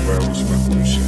Давай успокойся.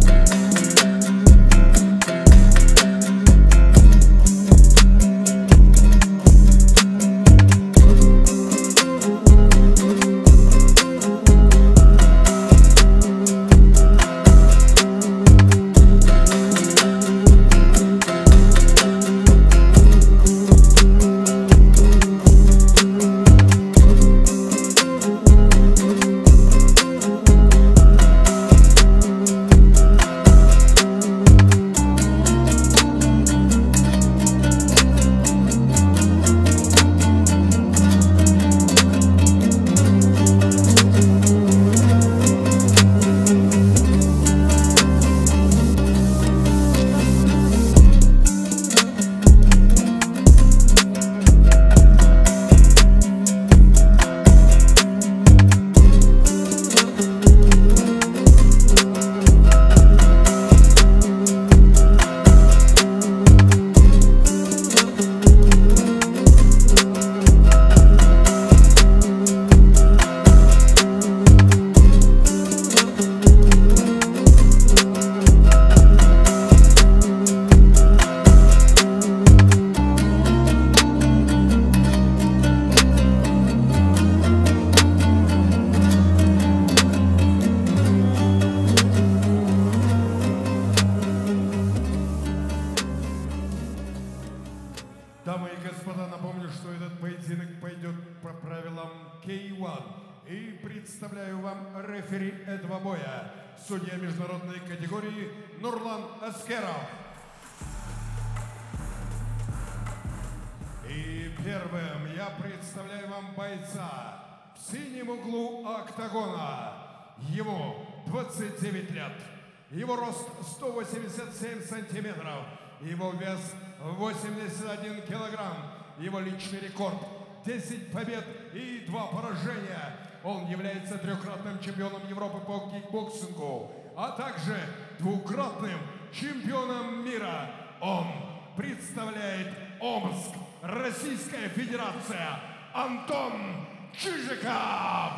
Дамы и господа, напомню, что этот поединок пойдет по правилам K1. И представляю вам рефери этого боя, судья международной категории Нурлан Аскеров. И первым я представляю вам бойца в синем углу октагона. Ему 29 лет. Его рост 187 сантиметров. Его вес 81 килограмм. Его личный рекорд 10 побед и 2 поражения. Он является трехкратным чемпионом Европы по кикбоксингу, а также двукратным чемпионом мира. Он представляет Омск, Российская Федерация. Антон Чижиков.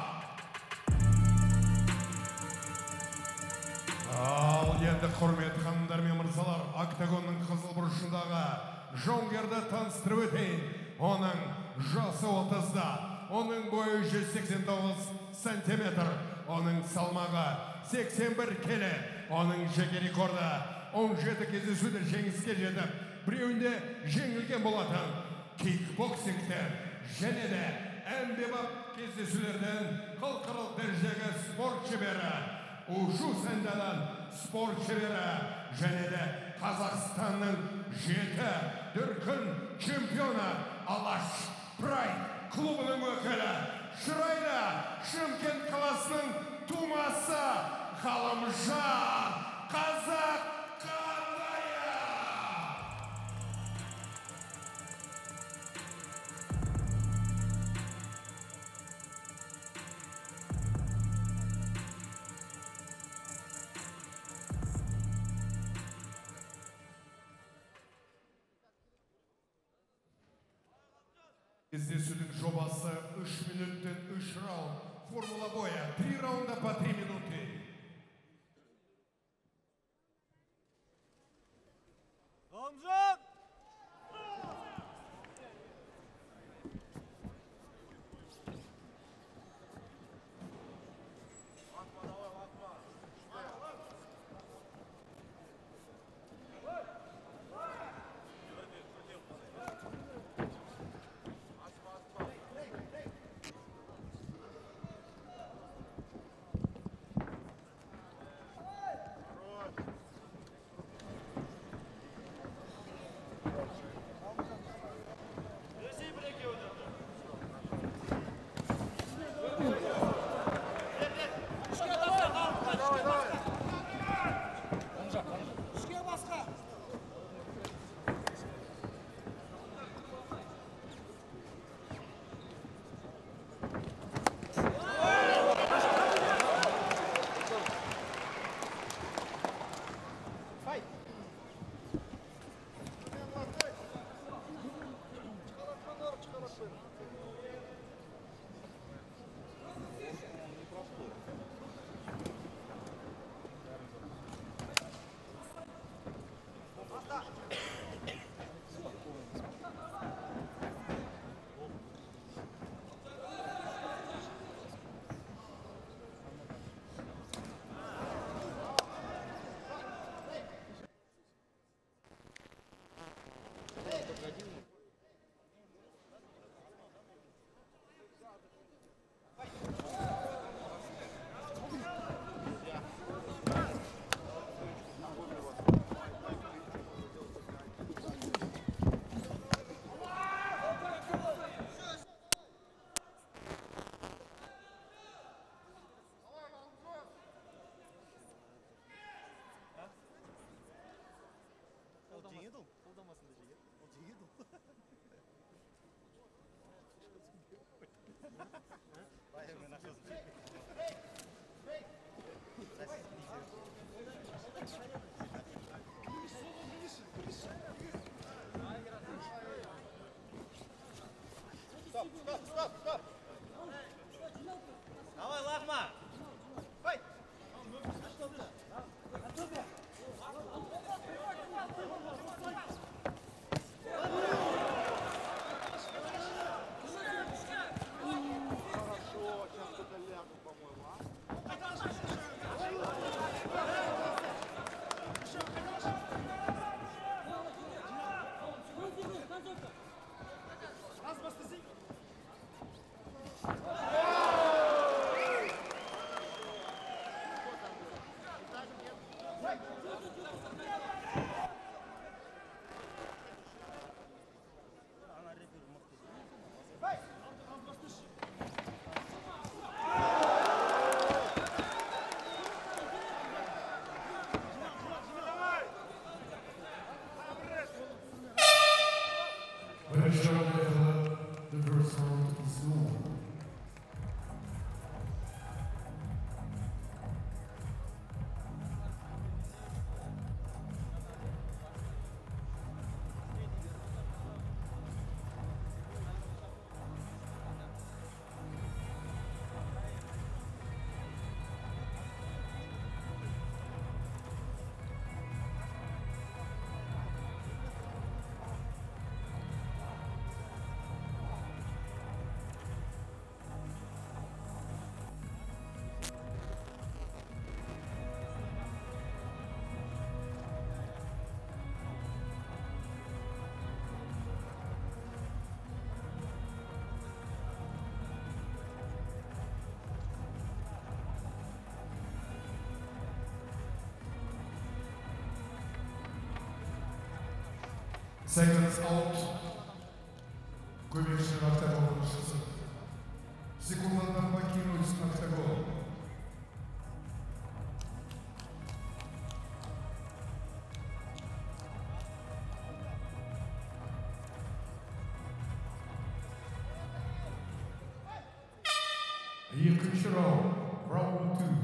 Ал енді құрметті ханымдар мен мырзалар, октагонның қызыл бұрышындағы жауынгерді таныстырып өтейін. Оның жасы 30-да, оның бойы 189 сантиметр, оның салмағы 81 келі, оның жеке рекорды 17 кездесуде жеңіске жетіп, біреуінде жеңілген болатын кикбоксингтен және де әмбебап кездесулерден халықаралық дәрежедегі спорт шебері, ушу сәндадан спорт шебері және де Қазақстанның 7 дүркін чемпионы Алаш Прайд клубының өкілі, шырайлы Шымкент қаласының тумасы Ғалымжан Қазақ Кездесудің жобасы 3 минуттен 3 раунд. Формула боя 3 раунда по 3 минуты. Ғалымжан! Стоп! Давай, Лахма! Файт! Хорошо, сейчас кто-то ляпнул, по-моему, а? The first round is over. Seconds out. Кубишев октагон 600. Секундно покинуть октагон. Екатеринов, раунд 2.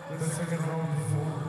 The second round is over.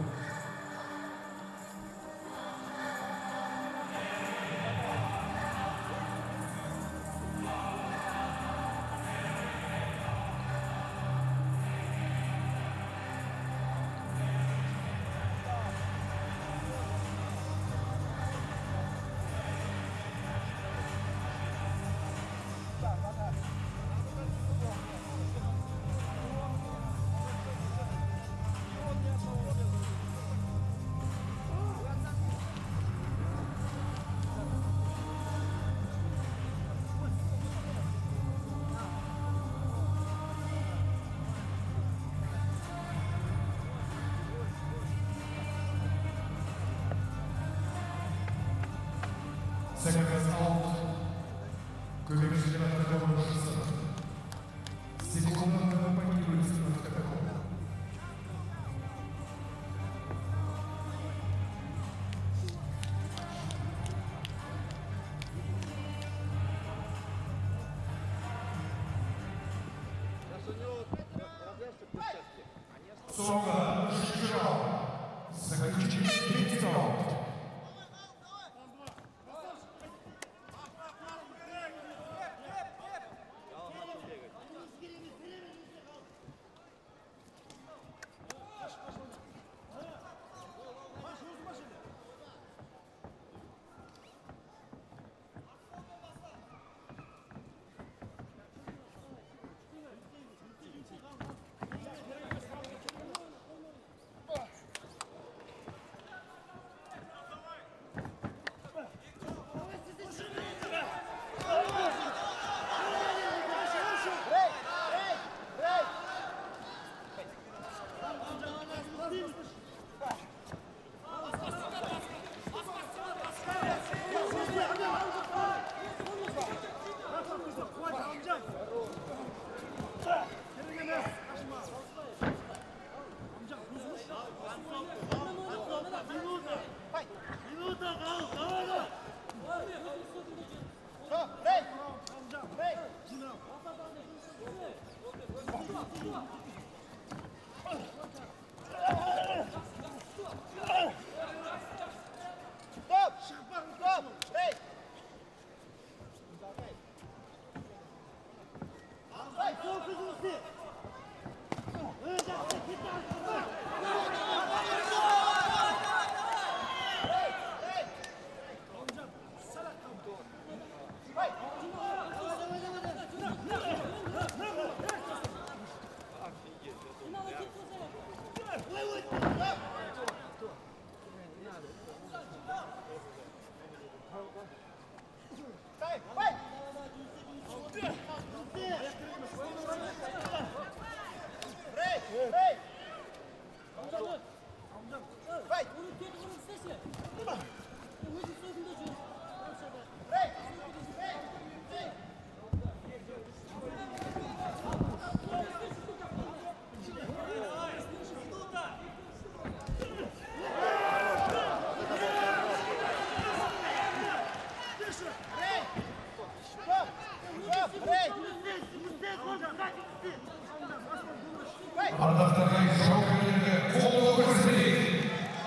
Second is out. Кубик чемпионата номер 6. Секунда на паникуете на такого. Сога Шиширал. Заключительный третий раунд. Ардақтарға жауынгерлерге қолдау көрсетейік.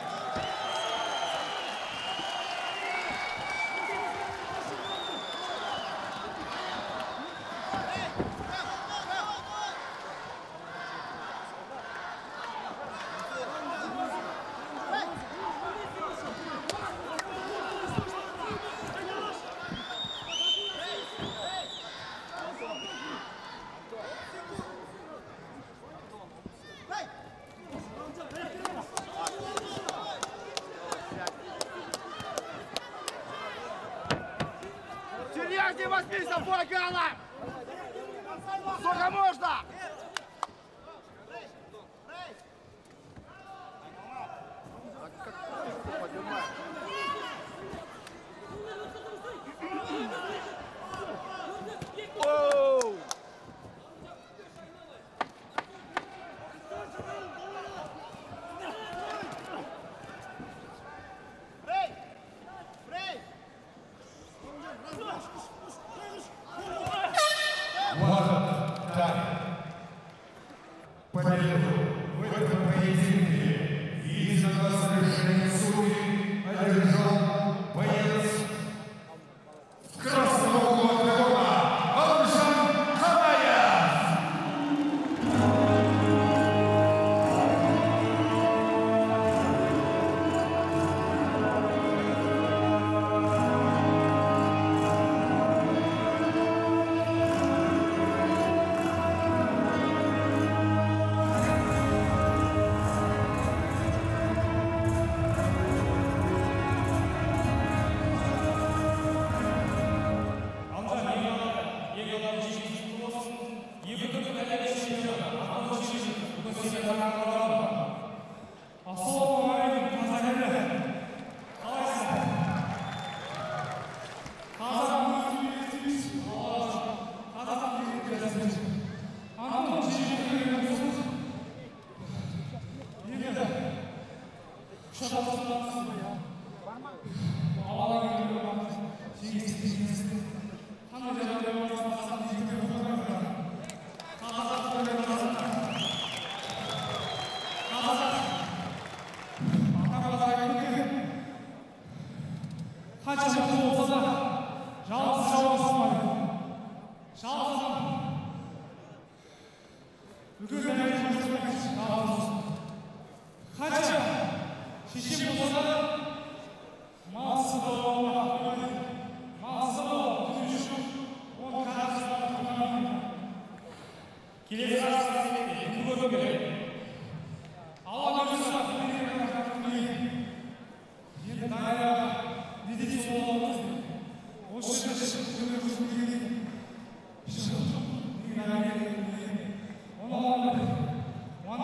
Серьезнее возьми за бой, Гала! Сколько можно? разрешение судей одержал боец красного угла октагона Алжан Ханаев.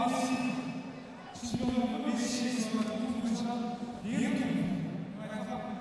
Чемпионы России